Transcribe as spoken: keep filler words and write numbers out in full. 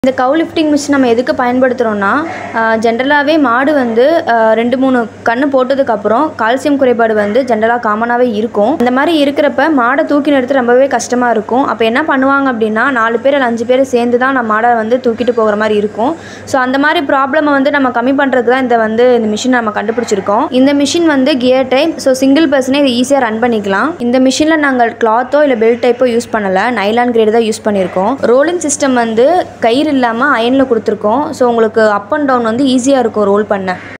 இந்த கவு lifting machine நம்ம எதுக்கு பயன்படுத்துகிறோன்னா, ஜென்ரலாகவே மாடு வந்து ரெண்டு மூணு கன்று போட்டதுக்கப்புறம் கால்சியம் குறைபாடு வந்து ஜென்ரலாக காமனாகவே இருக்கும். இந்த மாதிரி இருக்கிறப்ப மாடை தூக்கி நிறுத்த ரொம்பவே கஷ்டமாக இருக்கும். அப்போ என்ன பண்ணுவாங்க அப்படின்னா, நாலு பேர் இல்லை அஞ்சு பேர் சேர்ந்து தான் நம்ம மாடை வந்து தூக்கிட்டு போகிற மாதிரி இருக்கும். ஸோ அந்த மாதிரி ப்ராப்ளமை வந்து நம்ம கம்மி பண்ணுறதுக்கு தான் இந்த வந்து இந்த மிஷின் நம்ம கண்டுபிடிச்சிருக்கோம். இந்த மிஷின் வந்து கியர் டைப். ஸோ சிங்கிள் பர்சனே இதை ஈஸியாக ரன் பண்ணிக்கலாம். இந்த மிஷினில் நாங்கள் கிளாத்தோ இல்லை பெல்ட் டைப்போ யூஸ் பண்ணலை, நைலான் கிரேடு தான் யூஸ் பண்ணியிருக்கோம். ரோலிங் சிஸ்டம் வந்து கயிறு இல்லாமல் அயனில் கொடுத்துருக்கோம். ஸோ உங்களுக்கு அப் அண்ட் டவுன் வந்து ஈஸியாக இருக்கும் ரோல் பண்ண.